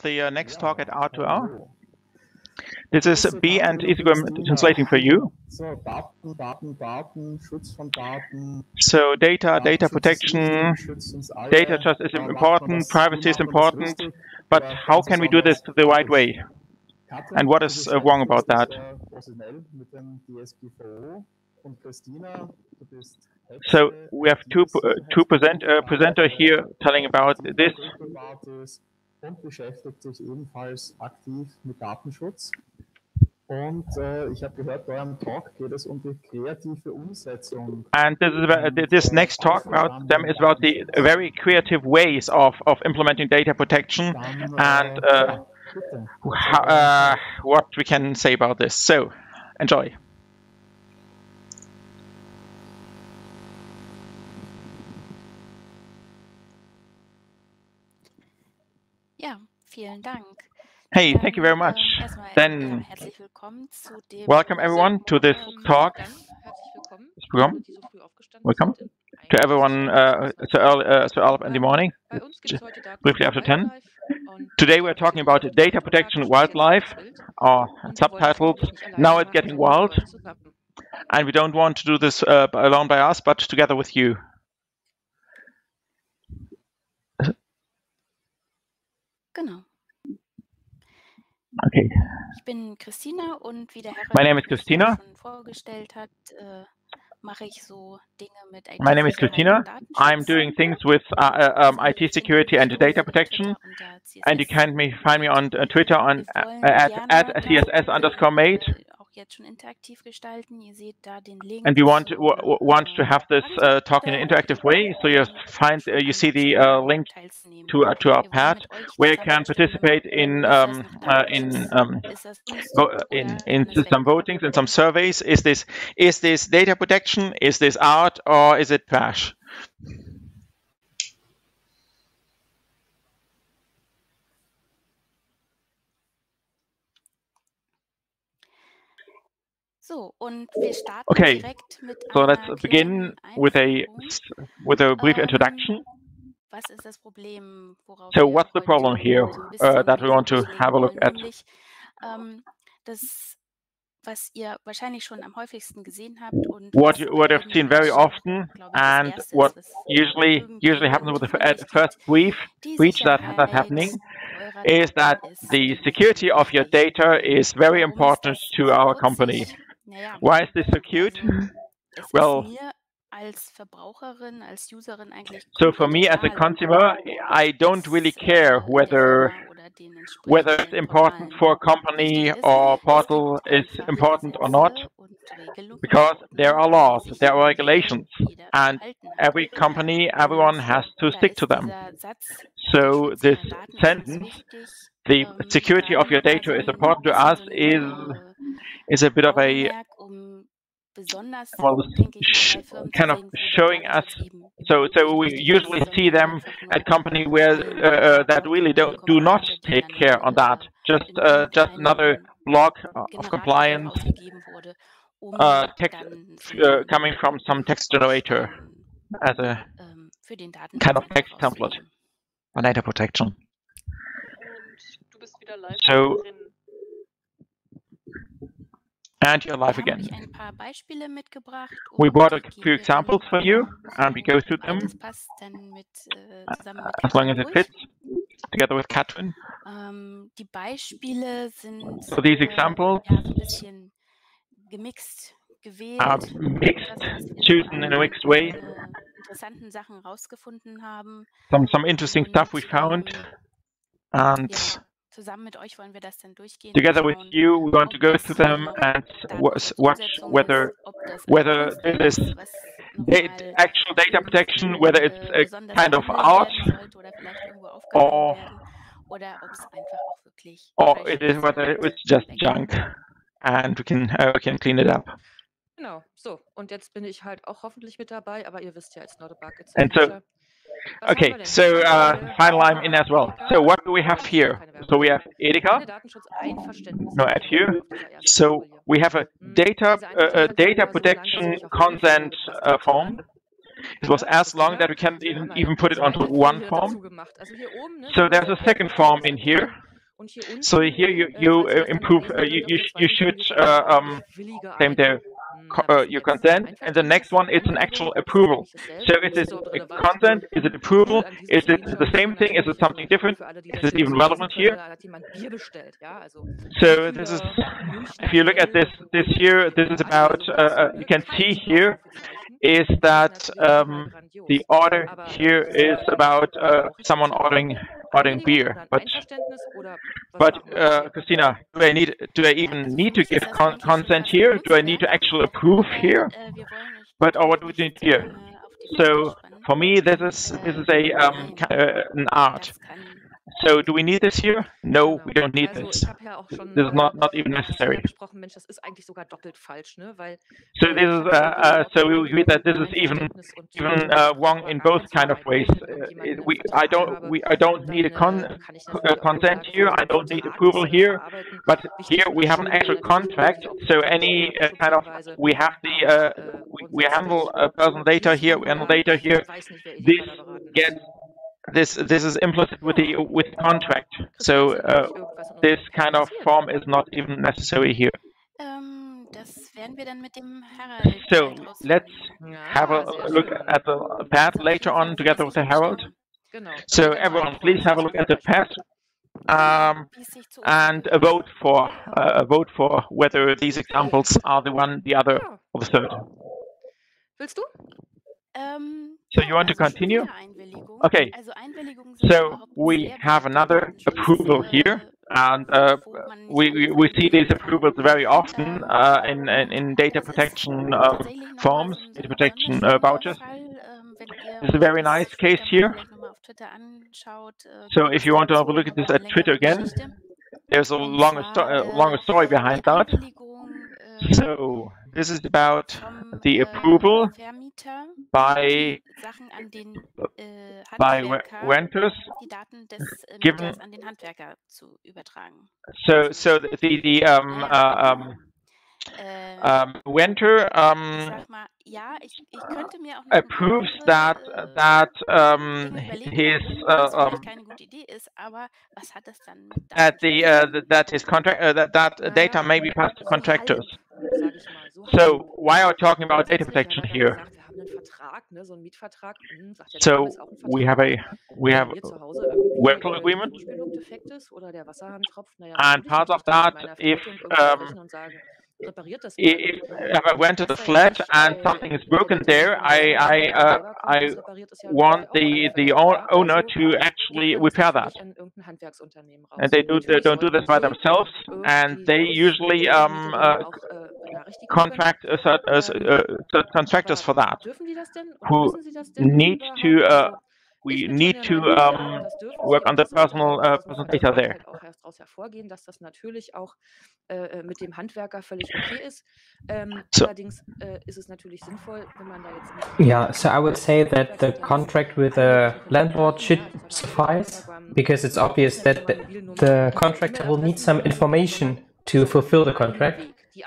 the next talk at R2R. This is B and Isegrim translating for you. So data protection, data trust is important, privacy is important, but how can we do this the right way? And what is wrong about that? So we have two presenter here telling about this. Und beschäftigt sich ebenfalls aktiv mit Datenschutz. Und ich habe gehört, bei eurem Talk geht es die kreative Umsetzung. And this next talk about them is about the very creative ways of implementing data protection and what we can say about this. So, enjoy. Ja, vielen Dank. Hey, thank you very much. Then, welcome everyone to this talk. Welcome to everyone so early in the morning, briefly after 10. Today we're talking about data protection in wildlife, our subtitles, Now It's Getting Wild. And we don't want to do this alone by us, but together with you. Genau. Okay. Ich bin Christina und wie der Herr My name is Christina. schon vorgestellt hat, mache ich so Dinge mit IT. My name is Christina. I'm doing things with IT security and data protection. And you can find me on Twitter on at CSS_mate. Jetzt schon interaktiv gestalten. Ihr seht da den Link. And we want to have this talk in an interactive way. So you see the link to our pad where you can participate in some votings and some surveys. Is this data protection? Is this art or is it trash? So, und wir starten Okay, direkt mit so einer let's begin with a brief introduction. Was ist das Problem, worauf So wir what's the heute problem here so ein bisschen that we want to eingehen have a look wollen? at? Nämlich, das, was ihr wahrscheinlich schon am häufigsten gesehen habt und What was I've seen very often, and what usually happens with the first breach that's happening, is that the security of your data is very important to our company. Naja, Why is this so cute? es Well, ist mir als Verbraucherin, als Userin eigentlich so for me as a consumer, I don't really care whether it's important for a company or portal is important or not, because there are laws, there are regulations, and every company, everyone has to stick to them. So this sentence, the security of your data is important to us, is a bit of a kind of showing us. So we usually see them at company where that really do not take care on that. Just another block of compliance text coming from some text generator as a kind of text template on data protection. So. And you're live again. We brought a few examples for you, and we go through them as long as it fits, together with Katrin. So these examples are mixed, chosen in a mixed way. Some interesting stuff we found, and together with you, we want to go through them and watch whether this is actual data protection, whether it's a kind of art, or it is whether it's just junk, and we can clean it up. Genau, so, und jetzt bin ich halt auch hoffentlich mit dabei, aber ihr wisst ja, it's not a bug, it's a and so, feature. okay, so finally I'm in as well. So what do we have here? So we have Edeka, no ad here. So we have a data protection consent form. It was as long that we can't even put it onto one form. So there's a second form in here. Und hier unten, So here you improve. You should claim the your consent, and the next one is an actual approval. So is it a consent? Is it approval? Is it the same thing? Is it something different? Is it even relevant here? So this is, if you look at this here, this is about, you can see here is that the order here is about someone ordering beer. But Christina, do I even need to give consent here? Do I need to actually approve here? But what do we need here? So for me, this is a an art. So do we need this here? No, we don't need this. This is not even necessary. So this is so we agree that this is even wrong in both kind of ways. I don't need a consent here. I don't need approval here. But here we have an actual contract. So any kind of we have the we handle personal data here. We handle data here. This gets. This is implicit with the contract, so this kind of form is not even necessary here. Das werden wir dann mit dem So let's have a look at the path later on together with the Herald. So everyone, please have a look at the path and vote for whether these examples are the one, the other, or the third. Willst du? So you want to continue? Okay, so we have another approval here, and we see these approvals very often in data protection forms, data protection vouchers. This is a very nice case here. So if you want to have a look at this at Twitter again, there's a longer story behind that. So this is about the approval by renters given. So the renter approves that his contract that data may be passed to contractors. So why are we talking about data protection here? So we have rental agreement, and part of that, if I rented a flat and something is broken there, I want the owner to actually repair that. And they don't do this by themselves, and they usually contract contractors for that, who need to we need to work on the personal data there. Yeah, so I would say that the contract with the landlord should suffice, because it's obvious that the contractor will need some information to fulfill the contract.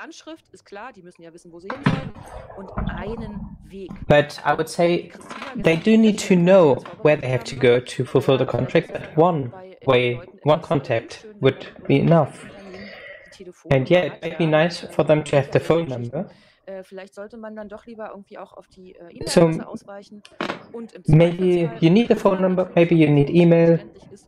But I would say they do need to know where they have to go to fulfill the contract, but one contact would be enough. And yeah, it might be nice for them to have the phone number. So maybe you need the phone number, maybe you need email.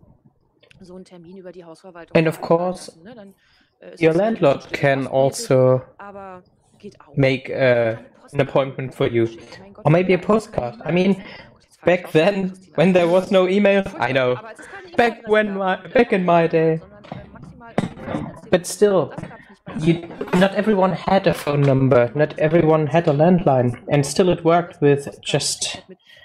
And of course, your landlord can also make an appointment for you, or maybe a postcard. I mean, back then, when there was no email, I know, back in my day. But still, not everyone had a phone number, not everyone had a landline, and still it worked with just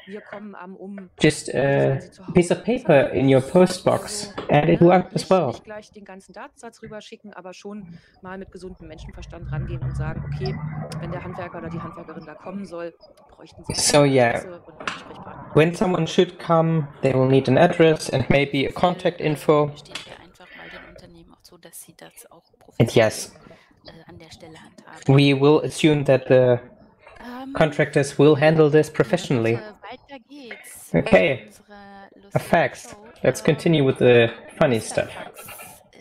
a piece of paper in your post box, and it worked as well. So yeah, when someone should come, they will need an address and maybe a contact info. And yes, we will assume that the contractors will handle this professionally. Okay, facts. Let's continue with the funny stuff.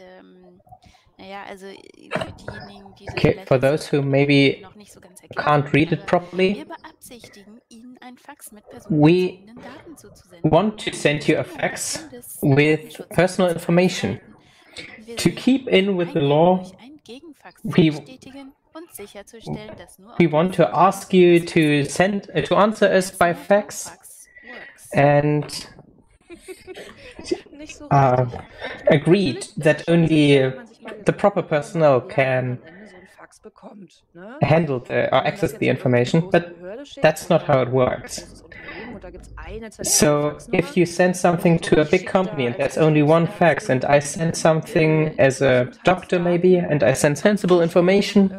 Okay, for those who maybe can't read it properly, we want to send you a fax with personal information. To keep in with the law, we want to ask you to answer us by fax and agreed that only the proper personnel can handle or access the information, but that's not how it works. So if you send something to a big company and there's only one fax, and I send something as a doctor maybe, and I send sensible information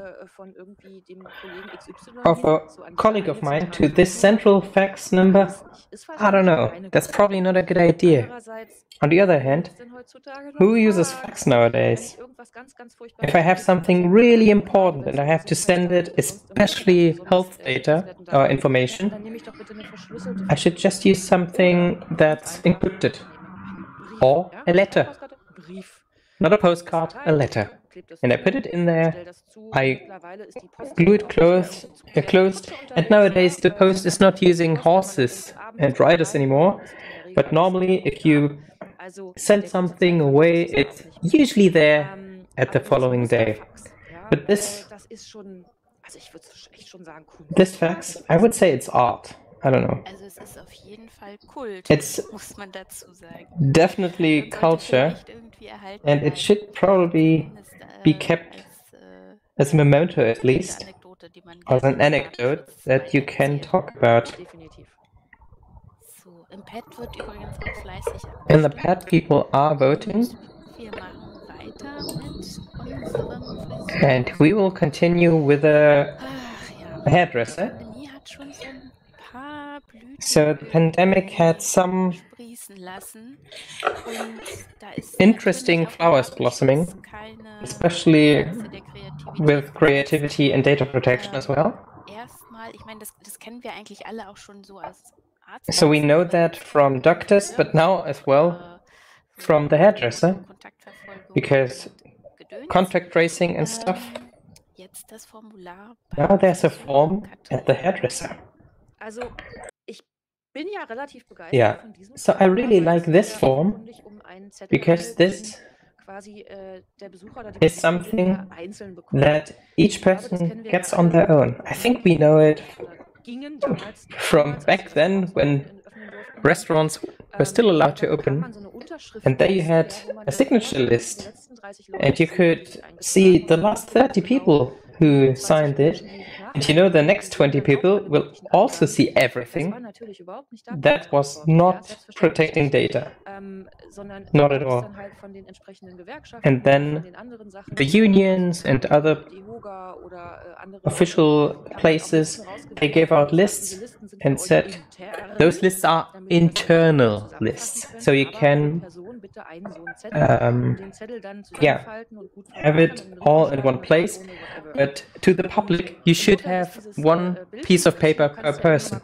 of a colleague of mine to this central fax number, I don't know, that's probably not a good idea. On the other hand, who uses fax nowadays? If I have something really important and I have to send it, especially health data or information, I should just use something that's encrypted. Or a letter. Not a postcard, a letter. And I put it in there, I glue it closed, and nowadays the post is not using horses and riders anymore, but normally if you send something away, it's usually there at the following day. But this fax, I would say it's art. I don't know. It's definitely culture, and it should probably be kept as a memento at least, as an anecdote that you can talk about. In the pad, people are voting, and we will continue with a hairdresser. So the pandemic had some interesting flowers blossoming, especially with creativity and data protection as well. So we know that from doctors, but now as well from the hairdresser, because contact tracing and stuff. Now there's a form at the hairdresser. Yeah, so I really like this form, because this is something that each person gets on their own. I think we know it from back then when restaurants were still allowed to open, and there you had a signature list, and you could see the last 30 people who signed it, and you know the next 20 people will also see everything. That was not protecting data. Not at all. And then the unions and other official places, they gave out lists and said those lists are internal lists. So you can have it all in one place, but to the public you should have one piece of paper per person.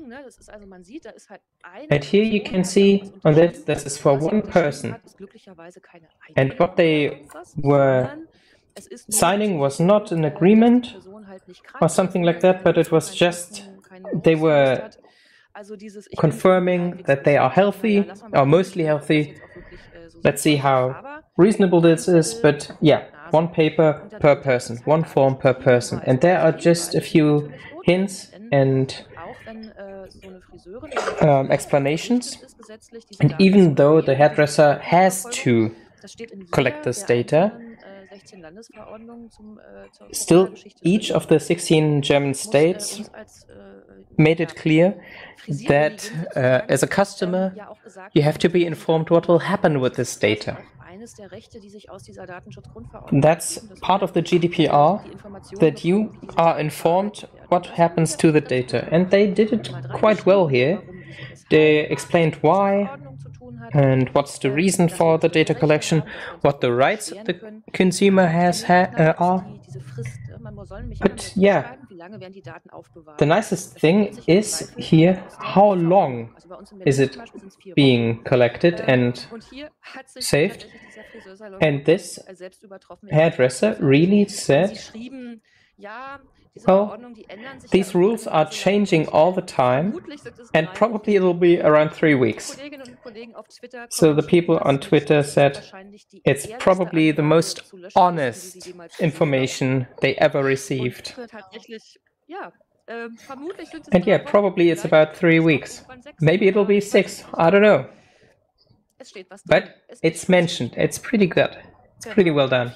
And here you can see on this is for one person, and what they were signing was not an agreement or something like that, but it was just they were confirming that they are healthy, or mostly healthy. Let's see how reasonable this is, but yeah, one paper per person, one form per person, and there are just a few hints and explanations. And even though the hairdresser has to collect this data, still each of the 16 German states made it clear that as a customer you have to be informed what will happen with this data. That's part of the GDPR, that you are informed what happens to the data, and they did it quite well here. They explained why and what's the reason for the data collection, what the rights the consumer are. But yeah, the nicest thing is here, how long is it being collected and saved? And this hairdresser really said, well, these rules are changing all the time, and probably it'll be around 3 weeks. So the people on Twitter said it's probably the most honest information they ever received. And yeah, probably it's about 3 weeks. Maybe it'll be 6, I don't know. But it's mentioned, it's pretty good. It's pretty well done.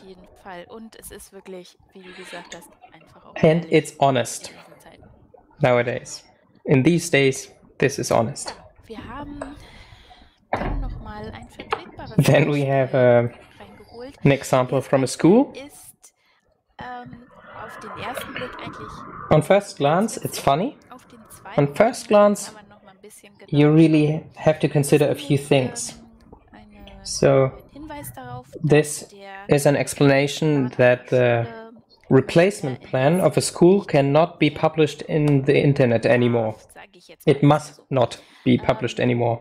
And it's honest nowadays. In these days, this is honest. Then we have an example from a school. On first glance, it's funny. On first glance, you really have to consider a few things. So, this is an explanation that the replacement plan of a school cannot be published in the internet anymore. It must not be published anymore.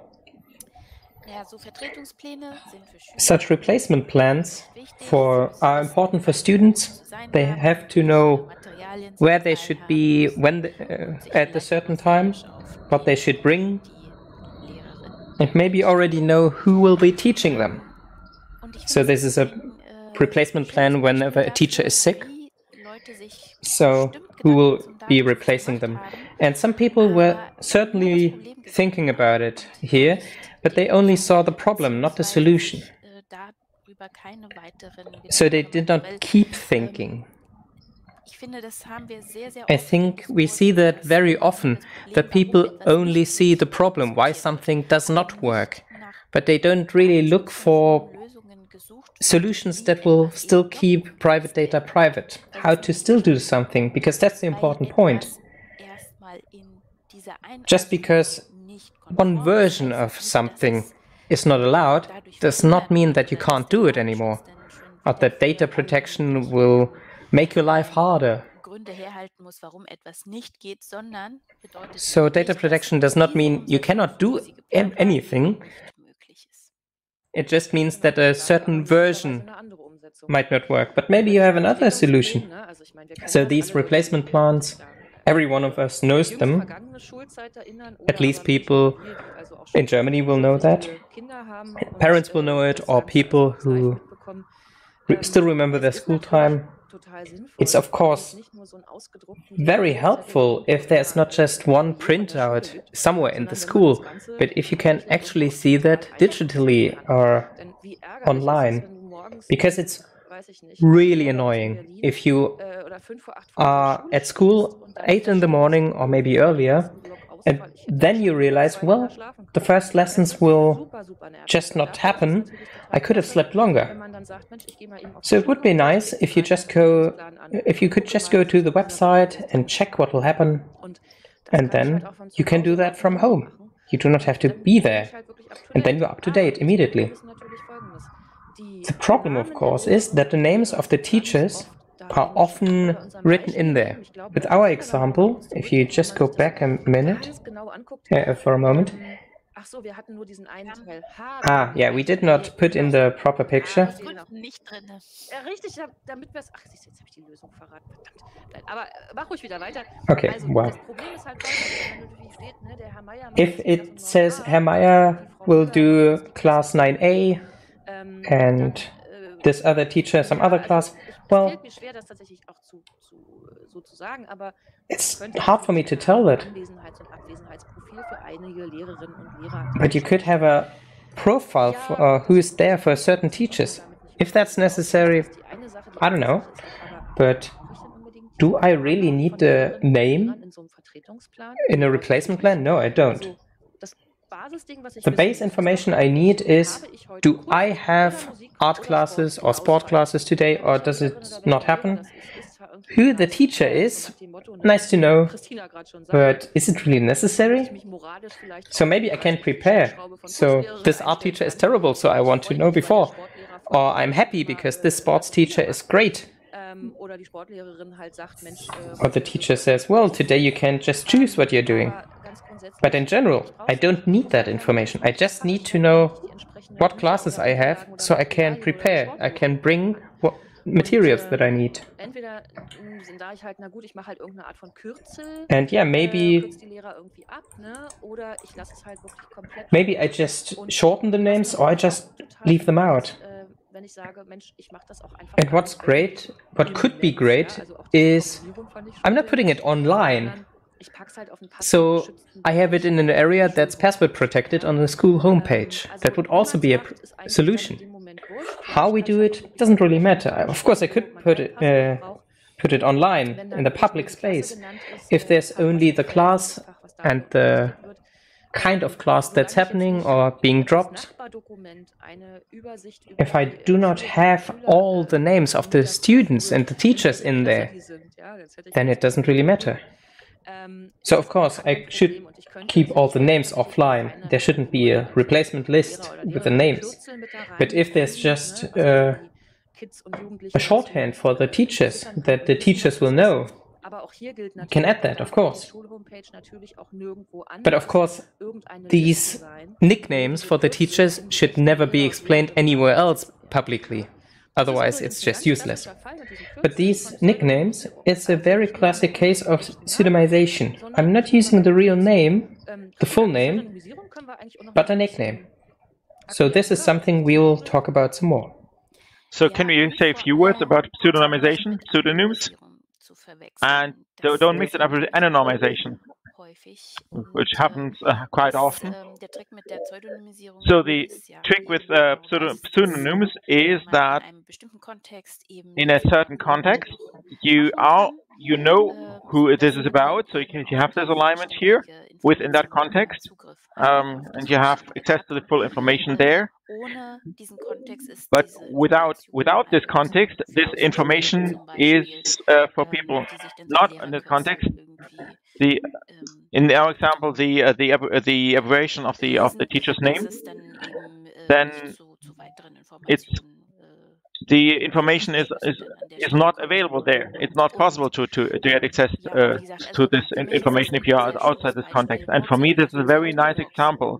Such replacement plans are important for students. They have to know where they should be at a certain time, what they should bring, and maybe already know who will be teaching them. So this is a replacement plan whenever a teacher is sick. So who will be replacing them? And some people were certainly thinking about it here, but they only saw the problem, not the solution. So they did not keep thinking. I think we see that very often, that people only see the problem, why something does not work, but they don't really look for solutions that will still keep private data private, how to still do something, because that's the important point. Just because one version of something is not allowed does not mean that you can't do it anymore, or that data protection will make your life harder. So data protection does not mean you cannot do anything. It just means that a certain version might not work, but maybe you have another solution. So these replacement plans, every one of us knows them. At least people in Germany will know that. Parents will know it, or people who still remember their school time. It's of course very helpful if there's not just one printout somewhere in the school, but if you can actually see that digitally or online, because it's really annoying if you are at school 8 in the morning or maybe earlier, and then you realize, well, the first lessons will just not happen. I could have slept longer. So it would be nice if you could just go to the website and check what will happen, and then you can do that from home. You do not have to be there, and then you're up to date immediately. The problem, of course, is that the names of the teachers are often written in there. With our example, if you just go back a minute, for a moment. Yeah, we did not put in the proper picture. Okay, well. If it says Herr Meyer will do class 9a and this other teacher some other class, well, it's hard for me to tell that. But you could have a profile for who is there for certain teachers. If that's necessary, I don't know. But do I really need the name in a replacement plan? No, I don't. The base information I need is, do I have art classes or sport classes today, or does it not happen? Who the teacher is, nice to know, but is it really necessary? So maybe I can prepare. So this art teacher is terrible, so I want to know before. Or I'm happy because this sports teacher is great. Or the teacher says, well, today you can just choose what you're doing. But in general, I don't need that information. I just need to know what classes I have so I can prepare. I can bring what materials that I need. Entweder sind da ich halt, na gut, ich mache halt irgendeine Art von Kürzel. And yeah, maybe kürze die Lehrer irgendwie ab, ne? Oder ich lasse es halt wirklich komplett. maybe I just shorten the names or I just leave them out. Wenn ich sage, Mensch, ich mache das auch einfach. And what's great, what could be great, is I'm not putting it online. So I have it in an area that's password protected on the school homepage. That would also be a solution. How we do it doesn't really matter. Of course, I could put it online in the public space. If there's only the class and the kind of class that's happening or being dropped. If I do not have all the names of the students and the teachers in there, then it doesn't really matter. So of course I should keep all the names offline. There shouldn't be a replacement list with the names. But if there's just a shorthand for the teachers that the teachers will know, you can add that, of course. But of course, these nicknames for the teachers should never be explained anywhere else publicly. Otherwise, it's just useless. But these nicknames is a very classic case of pseudonymization. I'm not using the real name, the full name, but a nickname. So this is something we will talk about some more. So can we say a few words about pseudonymization, pseudonyms? And don't mix it up with anonymization, which happens quite often. So the trick with pseudonyms is that in a certain context, you know who this is about, so you have this alignment here within that context, and you have access to the full information there. But without this context, this information is for people not in this context. In our example, the abbreviation of the teacher's name, then the information is not available there. It's not possible to get access to this information if you are outside this context. And for me, this is a very nice example.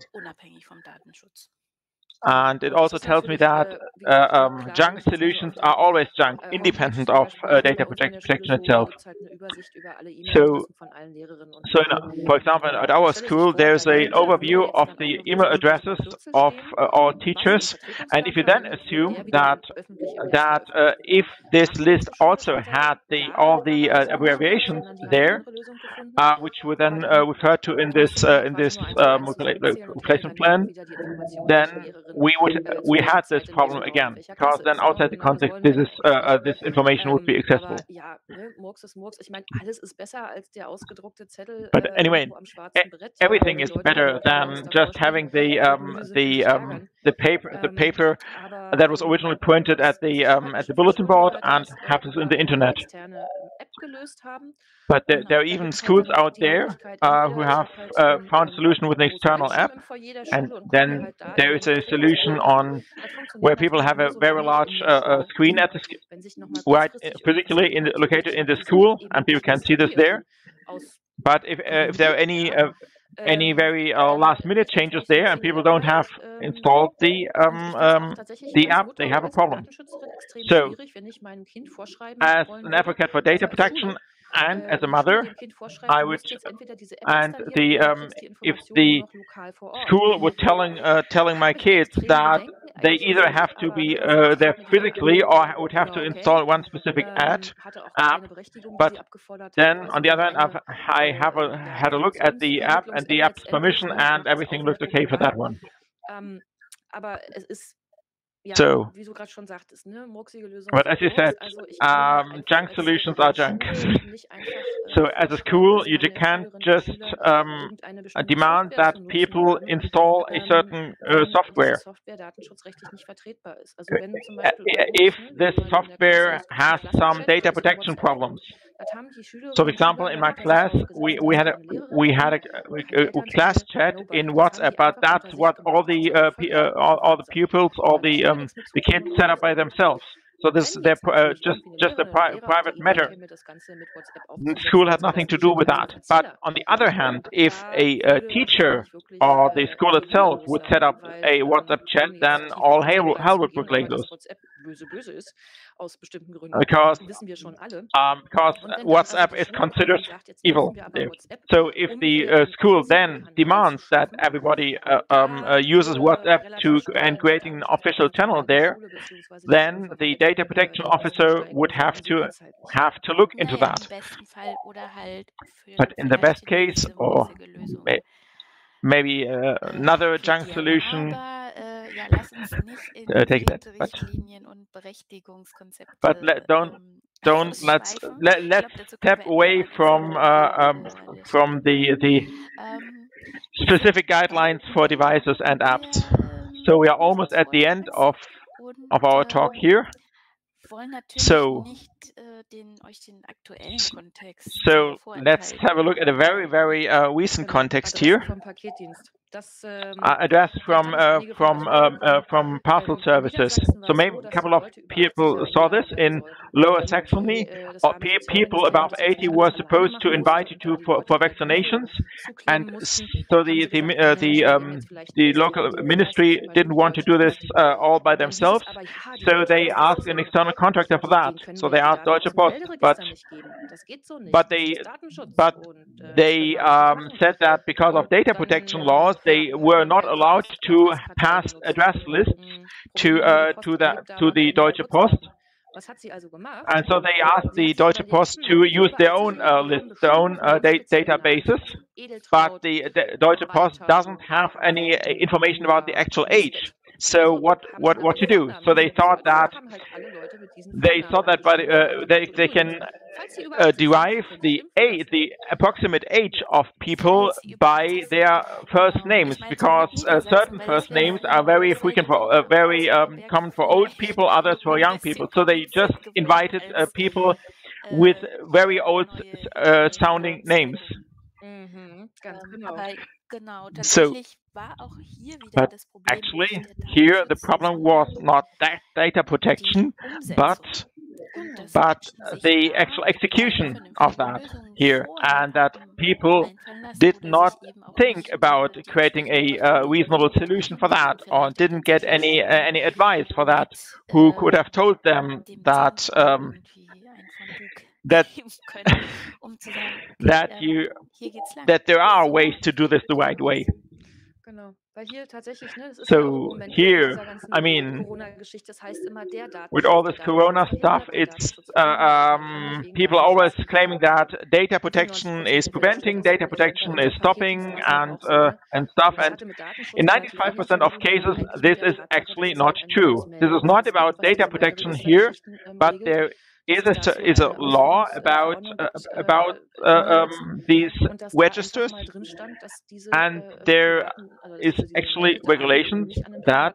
And it also tells me that junk solutions are always junk, independent of data protection itself. So for example, at our school, there's an overview of the email addresses of all teachers. And if you then assume that if this list also had all the abbreviations there, which we then refer to in this replacement plan, then we had this problem again, because then outside the context, this information would be accessible. But anyway, everything is better than just having the paper that was originally printed at the bulletin board and have this in the internet. But there are even schools out there who have found a solution with an external app, and then there is a solution on where people have a very large screen at right physically located in the school, and people can see this there. But if there are any very last-minute changes there, and people don't have installed the app, they have a problem. So, as an advocate for data protection and as a mother, I would, and if the school were telling my kids that they either have to be there physically or would have to install one specific app, but then on the other hand, I had a look at the app and the app's permission, and everything looked okay for that one. So, but as you said, junk solutions are junk. So as a school, you can't just demand that people install a certain software. If this software has some data protection problems. So, for example, in my class, we had a class chat in WhatsApp, but that's what all the pupils, all the kids set up by themselves. So this is just a private matter. The school had nothing to do with that. But on the other hand, if a teacher or the school itself would set up a WhatsApp chat, then all hell would break loose. Because WhatsApp is considered evil. So if the school then demands that everybody uses WhatsApp and creating an official channel there, then the data protection officer would have to look into that. But in the best case, or maybe another junk solution. Take that. But let's step away from the specific guidelines for devices and apps. So we are almost at the end of our talk here. So let's have a look at a very recent context here. Address from parcel services. So maybe a couple of people saw this in Lower Saxony. People above 80 were supposed to invite you for vaccinations, and so the local ministry didn't want to do this all by themselves. So they asked an external contractor for that. So they asked Deutsche Post, but they said that because of data protection laws, they were not allowed to pass address lists to the Deutsche Post. And so they asked the Deutsche Post to use their own lists, their own databases. But the Deutsche Post doesn't have any information about the actual age. So what to do? So they thought that they can derive the approximate age of people by their first names, because certain first names are very frequent for very common for old people, others for young people. So they just invited people with very old sounding names. So, but actually, here the problem was not that data protection, but the actual execution of that here, and that people did not think about creating a reasonable solution for that, or didn't get any advice for that. Who could have told them that that there are ways to do this the right way? So here, I mean, with all this Corona stuff, it's people are always claiming that data protection is preventing, data protection is stopping, and stuff. And in 95% of cases, this is actually not true. This is not about data protection here, but there is a law about these registers, and there is actually regulations that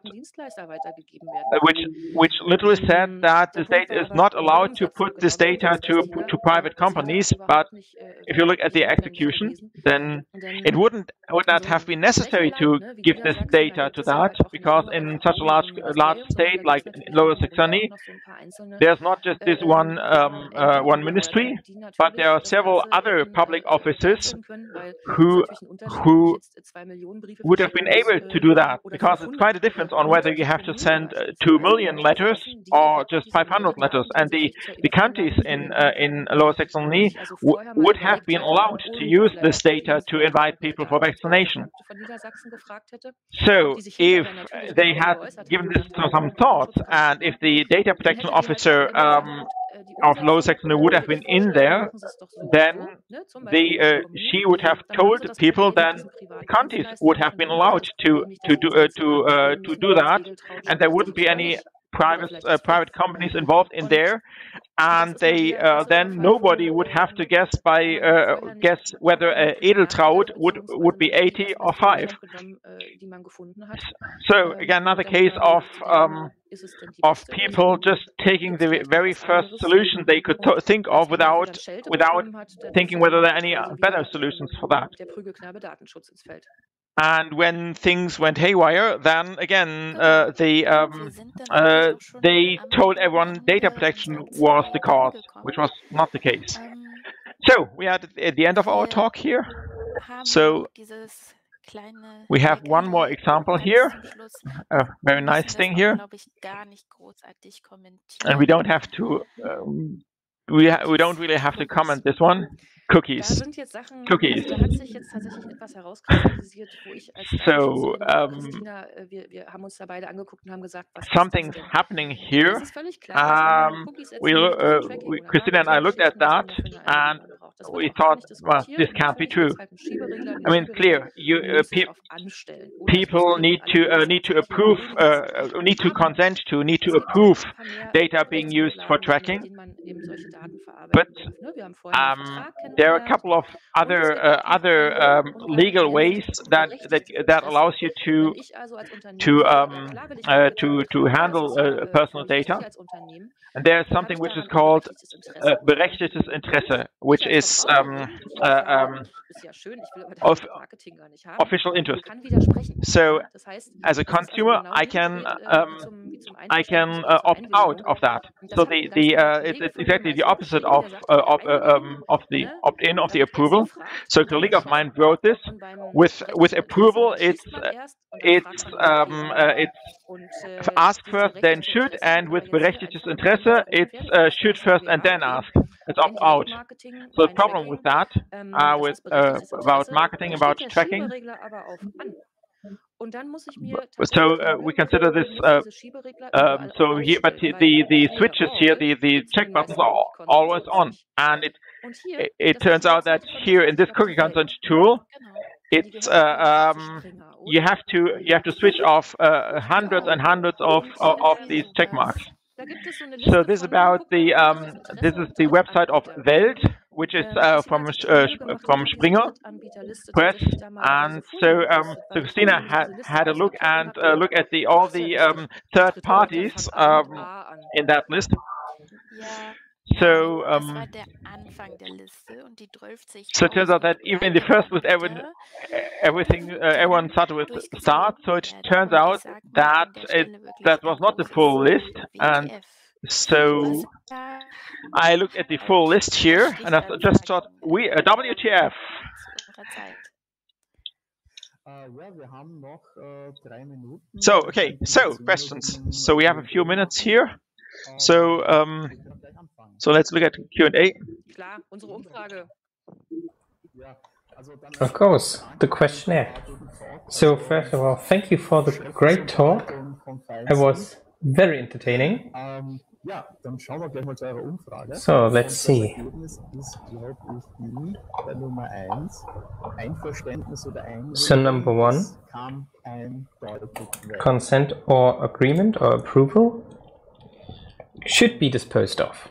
which literally said that the state is not allowed to put this data to private companies. But if you look at the execution, then it would not have been necessary to give this data to that, because in such a large state like Lower Saxony, there's not just this one ministry, but there are several other public offices who would have been able to do that, because it's quite a difference on whether you have to send 2 million letters or just 500 letters. And the counties in Lower Saxony would have been allowed to use this data to invite people for vaccination. So if they had given this some thought, and if the data protection officer of Lower Saxony would have been in there, then she would have told people, then the counties would have been allowed to do that, and there wouldn't be any private companies involved in there, and then nobody would have to guess whether Edeltraud would be 80 or 5. So again, another case of people just taking the very first solution they could think of without thinking whether there are any better solutions for that. And when things went haywire, then again they told everyone data protection was the cause, which was not the case. So we are at the end of our talk here. So we have one more example here, a very nice thing here, and we don't have to. We don't really have to comment this one. Cookies. Cookies. So something's happening here. Christina and I looked at that, and we thought, well, this can't be true. I mean, clear. People need to approve, need to consent to, need to approve data being used for tracking. But there are a couple of other legal ways that allows you to handle personal data. And there's something which is called berechtigtes Interesse, which is of official interest. So, as a consumer, I can opt out of that. So it's exactly the opposite of the opt-in of the approval. So a colleague of mine wrote this with approval. It's ask first, then should, and with berechtigtes Interesse, it's should first and then ask. It's opt out. So the problem with that, about marketing, about tracking. So we consider this. So here, but the switches here, the check buttons are always on, and it turns out that here in this cookie consent tool, it's you have to switch off hundreds and hundreds of these check marks. So this is about this is the website of Welt, which is from Springer Press, and so Christina had a look and look at all the third parties in that list. So so it turns out that even in the first list, everyone started with start. So it turns out that that was not the full list, and so I looked at the full list here, and I just thought, WTF. So okay, so questions. So we have a few minutes here. So so let's look at Q&A. Of course, the questionnaire. So first of all, thank you for the great talk. It was very entertaining. So let's see. So number one, consent or agreement or approval should be disposed of.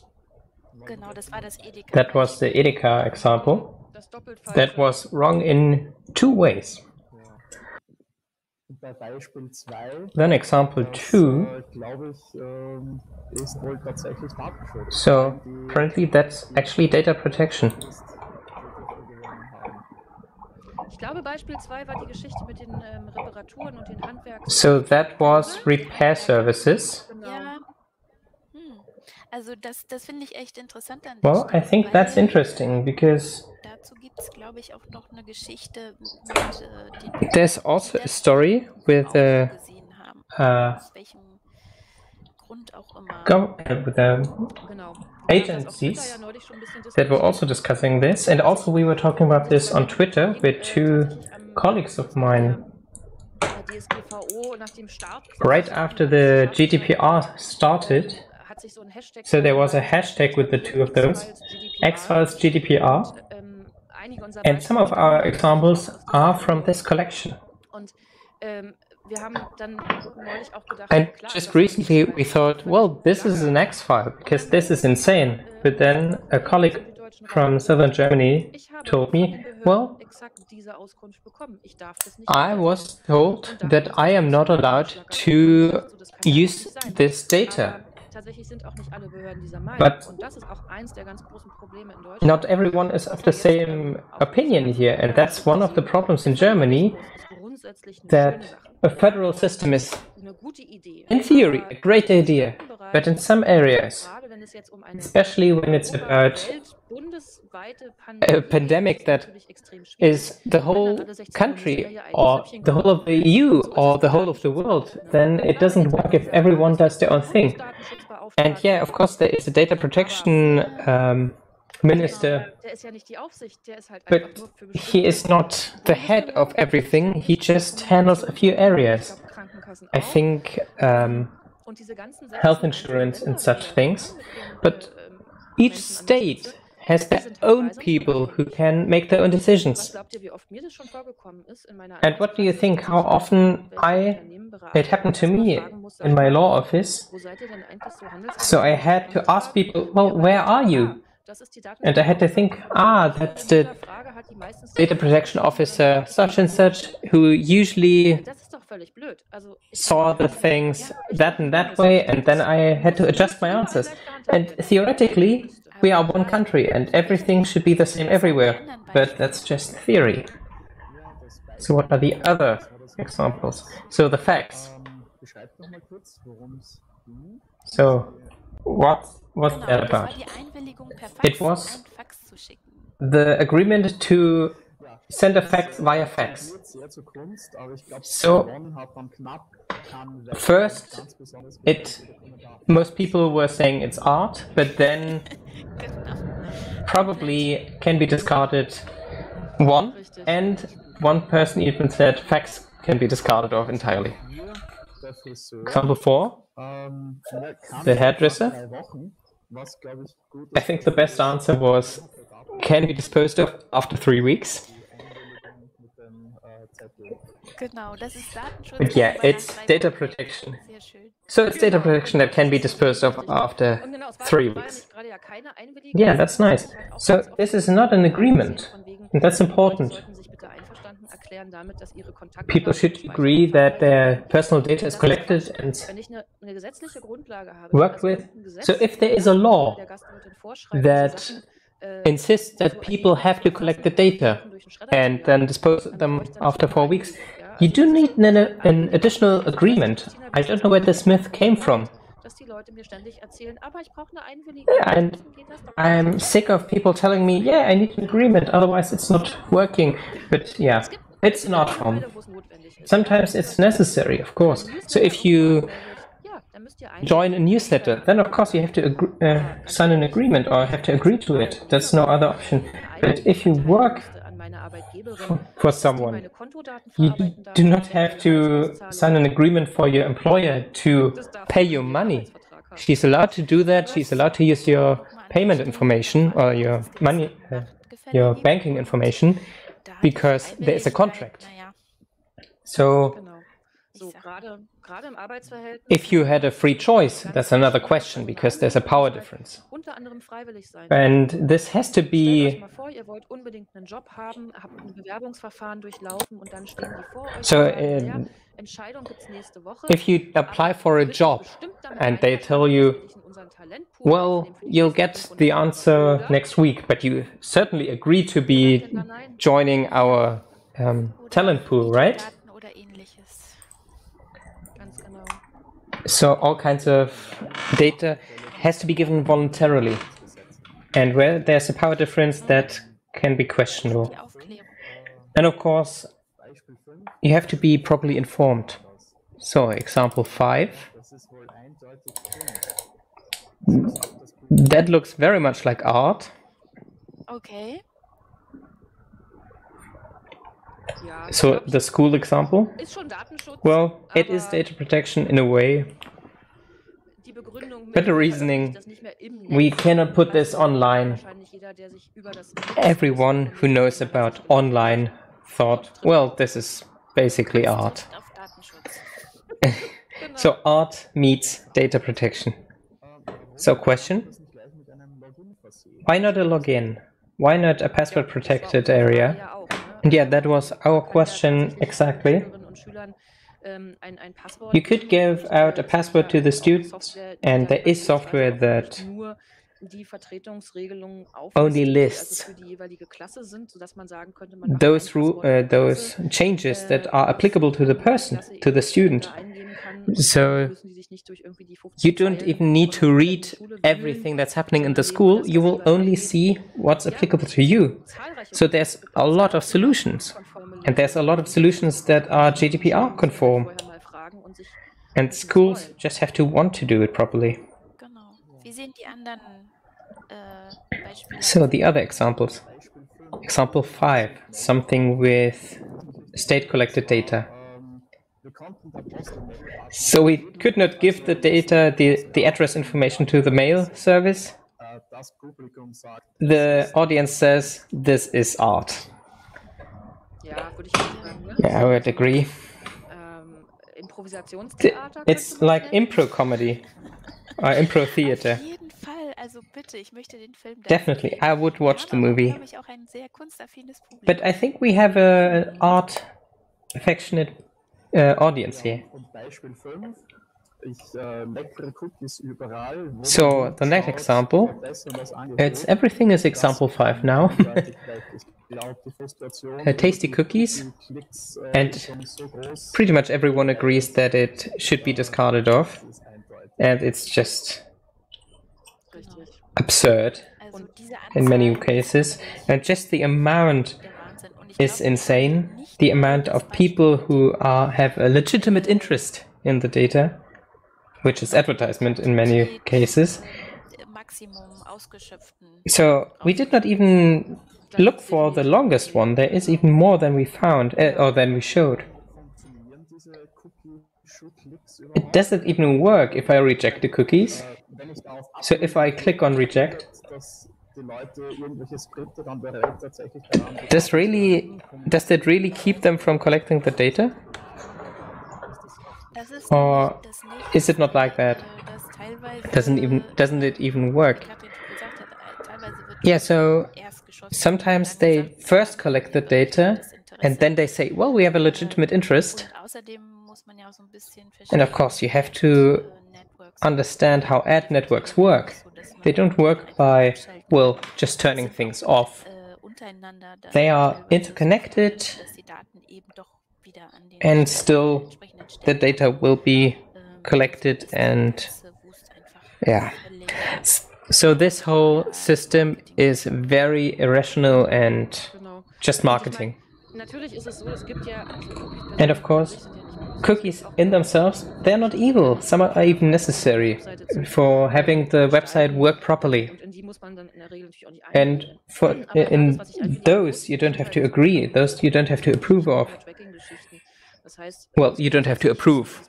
That was the Edeka example. That was wrong in two ways. Then example 2. So currently that's actually data protection. So that was repair services. Well, I think that's interesting because there's also a story with the agencies that were also discussing this, and also we were talking about this on Twitter with two colleagues of mine. Right after the GDPR started, so there was a hashtag with the two of those, X-Files GDPR, and some of our examples are from this collection. And just recently we thought, well, this is an X-File, because this is insane. But then a colleague from southern Germany told me, well, I was told that I am not allowed to use this data. tatsächlich sind auch nicht alle Behörden dieser Meinung. But Und das ist auch eins der ganz großen Probleme in Deutschland. not everyone is of the same opinion here, and that's one of the problems in Germany, that a federal system is, in theory, a great idea, but in some areas, especially when it's about a pandemic that is the whole country, or the whole of the EU, or the whole of the world, then it doesn't work if everyone does their own thing. And yeah, of course, there is a data protection minister, but he is not the head of everything, he just handles a few areas. I think health insurance and such things, but each state has their own people who can make their own decisions. And what do you think, how often it happened to me in my law office? So I had to ask people, well, where are you? And I had to think, that's the data protection officer such and such, who usually saw the things that and that way, and then I had to adjust my answers. And theoretically, we are one country and everything should be the same everywhere, but that's just theory. So what are the other examples? So the facts. So what's that about? It was the agreement to send a fax via fax. So first, most people were saying it's art, but then probably can be discarded one, and one person even said fax can be discarded off entirely. Example 4, the hairdresser. I think the best answer was, can be disposed of after 3 weeks. But yeah, it's data protection. So it's data protection that can be disposed of after 3 weeks. Yeah, that's nice. So this is not an agreement, and that's important. People should agree that their personal data is collected and worked with. So if there is a law that insists that people have to collect the data and then dispose of them after 4 weeks, you do need an additional agreement. I don't know where this myth came from. And I'm sick of people telling me, yeah, I need an agreement, otherwise it's not working. But yeah, it's an art form. Sometimes it's necessary, of course. So if you join a newsletter, then of course you have to sign an agreement or have to agree to it. There's no other option. But if you work for someone, you do not have to sign an agreement for your employer to pay you money. She's allowed to do that. She's allowed to use your payment information or your money, your banking information, because there is a contract. So if you had a free choice, that's another question, because there's a power difference. And this has to be... So if you apply for a job and they tell you, well, you'll get the answer next week, but you certainly agree to be joining our talent pool, right? So all kinds of data has to be given voluntarily. And where there's a power difference, that can be questionable. And of course, you have to be properly informed. So example 5. That looks very much like art. Okay. So the school example, well, it is data protection in a way, but the reasoning, we cannot put this online. Everyone who knows about online thought, well, this is basically art. So art meets data protection. So question, why not a login? Why not a password protected area? And yeah, that was our question exactly. You could give out a password to the students, and there is software that only lists those changes that are applicable to the person, to the student. So you don't even need to read everything that's happening in the school. You will only see what's applicable to you. So there's a lot of solutions. And there's a lot of solutions that are GDPR conform. And schools just have to want to do it properly. So the other examples. Example 5, something with state-collected data. So we could not give the data, the address information to the mail service. The audience says, this is art. Yeah, I would agree. It's like impro comedy or impro theater. Definitely, I would watch the movie. But I think we have an art affectionate audience here. So the next example, everything is example 5 now. Tasty cookies, and pretty much everyone agrees that it should be discarded off, and it's just absurd in many cases, and just the amount is insane. The amount of people who have a legitimate interest in the data, which is advertisement in many cases. So we did not even look for the longest one. There is even more than we found, or than we showed. It doesn't even work if I reject the cookies. So if I click on reject, does that really keep them from collecting the data? Or is it not like that? Doesn't it even work? Yeah, so sometimes they first collect the data and then they say, well, we have a legitimate interest. And of course, you have to understand how ad networks work. They don't work by, well, just turning things off. They are interconnected, and still the data will be collected, and yeah. So this whole system is very irrational and just marketing. And of course, cookies in themselves, they're not evil. Some are even necessary for having the website work properly. And in those, you don't have to agree. Those you don't have to approve of. Well, you don't have to approve.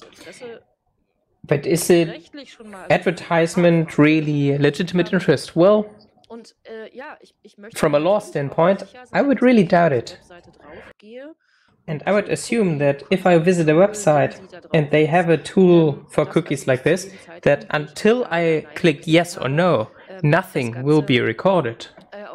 But is it advertisement really legitimate interest? Well, from a law standpoint, I would really doubt it. And I would assume that if I visit a website and they have a tool for cookies like this, that until I click yes or no, nothing will be recorded.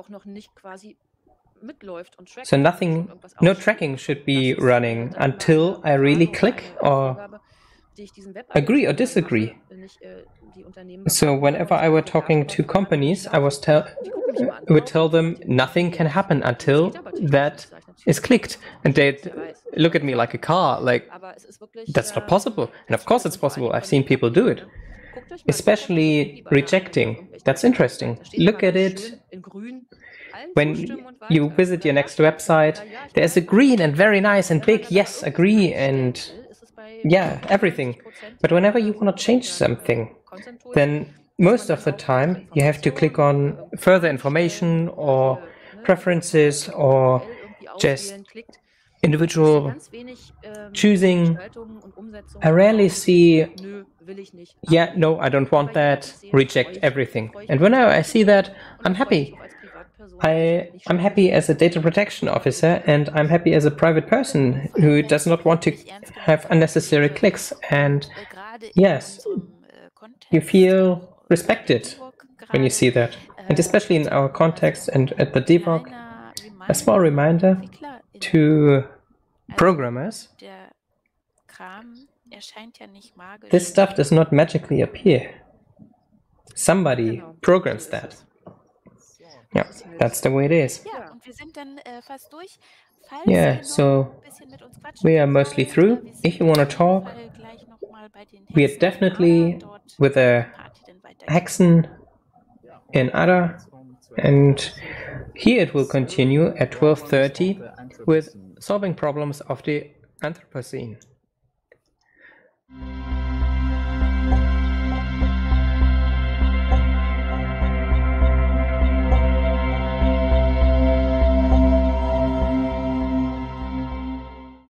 So no tracking should be running until I really click or agree or disagree. So whenever I were talking to companies, I would tell them nothing can happen until that is clicked. And they'd look at me like a car, like, that's not possible. And of course it's possible. I've seen people do it. Especially rejecting. That's interesting. Look at it. When you visit your next website, there's a green and very nice and big yes, agree, and yeah, everything. But whenever you want to change something, then most of the time you have to click on further information or preferences or just individual choosing. I rarely see, yeah, no, I don't want that, reject everything. And whenever I see that, I'm happy. I'm happy as a data protection officer, and I'm happy as a private person who does not want to have unnecessary clicks. And yes, you feel respected when you see that. And especially in our context and at the DEVOC, a small reminder to programmers This stuff does not magically appear. Somebody programs that. Yeah, that's the way it is. Yeah, so we are mostly through. If you want to talk, we are definitely with a Hexen in Ada, and here it will continue at 12:30 with solving problems of the Anthropocene.